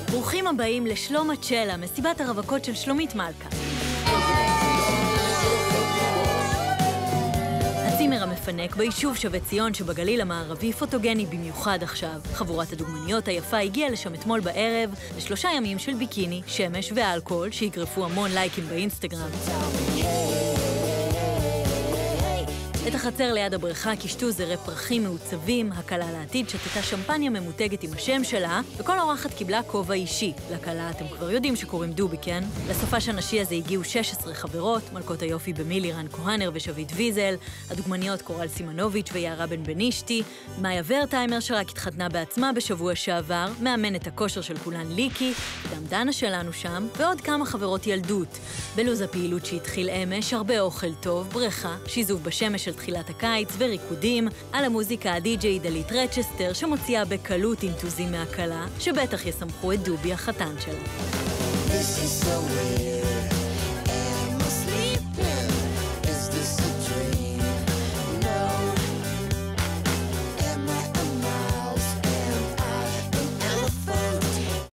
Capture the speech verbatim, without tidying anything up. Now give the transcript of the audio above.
ברוכים הבאים לשלום הצ'לה, מסיבת הרווקות של שלומית מלכה. הצימר המפנק ביישוב שבי ציון שבגליל המערבי פוטוגני במיוחד עכשיו. חבורת הדוגמניות היפה הגיעה לשם אתמול בערב לשלושה ימים של ביקיני, שמש ואלכוהול שיגרפו המון לייקים באינסטגרם. את החצר ליד הבריכה קישטו זרי פרחים מעוצבים, הקלה לעתיד שתתה שמפניה ממותגת עם השם שלה, וכל אורחת קיבלה כובע אישי. לקלה אתם כבר יודעים שקוראים דובי, כן? לסופש הנשי הזה הגיעו שש עשרה חברות, מלכות היופי במילי רן כהנר ושבית ויזל, הדוגמניות קורל סימנוביץ' ויערה בן בנישתי, מאיה ורטיימר שרק התחתנה בעצמה בשבוע שעבר, מאמנת הכושר של כולן ליקי, דמדנה שלנו שם, ועוד כמה חברות ילדות. בלוז הפעילות שהתחיל אמש, הרבה אוכל טוב, בריכה, שיזוף בשמש של תחילת הקיץ וריקודים, על המוזיקה הדי-ג'יי דלית רצ'סטר שמוציאה בקלות אינטוזים מהקלה, שבטח יסמכו את דובי החתן שלה. This is so weird.